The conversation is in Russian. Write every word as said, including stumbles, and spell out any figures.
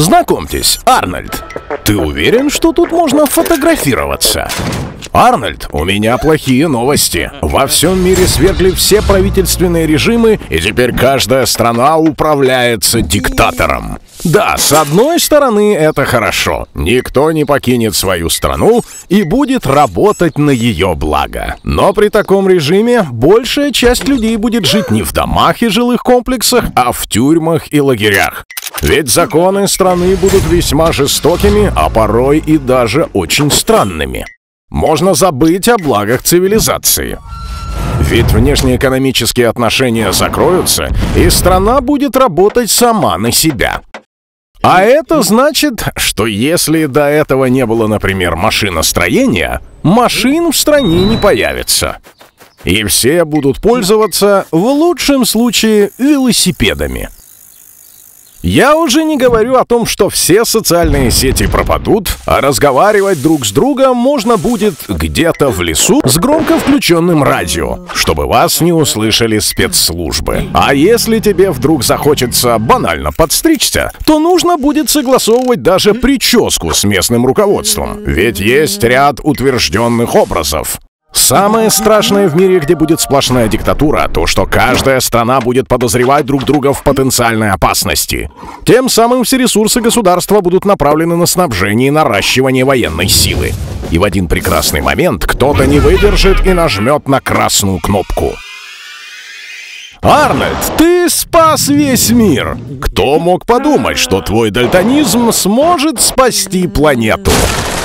Знакомьтесь, Арнольд. Ты уверен, что тут можно фотографироваться? Арнольд, у меня плохие новости. Во всем мире свергли все правительственные режимы, и теперь каждая страна управляется диктатором. Да, с одной стороны, это хорошо. Никто не покинет свою страну и будет работать на ее благо. Но при таком режиме большая часть людей будет жить не в домах и жилых комплексах, а в тюрьмах и лагерях. Ведь законы страны будут весьма жестокими, а порой и даже очень странными. Можно забыть о благах цивилизации. Ведь внешнеэкономические отношения закроются, и страна будет работать сама на себя. А это значит, что если до этого не было, например, машиностроения, машин в стране не появится. И все будут пользоваться, в лучшем случае, велосипедами. Я уже не говорю о том, что все социальные сети пропадут, а разговаривать друг с другом можно будет где-то в лесу с громко включенным радио, чтобы вас не услышали спецслужбы. А если тебе вдруг захочется банально подстричься, то нужно будет согласовывать даже прическу с местным руководством, ведь есть ряд утвержденных образов. Самое страшное в мире, где будет сплошная диктатура, то, что каждая страна будет подозревать друг друга в потенциальной опасности. Тем самым все ресурсы государства будут направлены на снабжение и наращивание военной силы. И в один прекрасный момент кто-то не выдержит и нажмет на красную кнопку. Арнольд, ты спас весь мир! Кто мог подумать, что твой дальтонизм сможет спасти планету?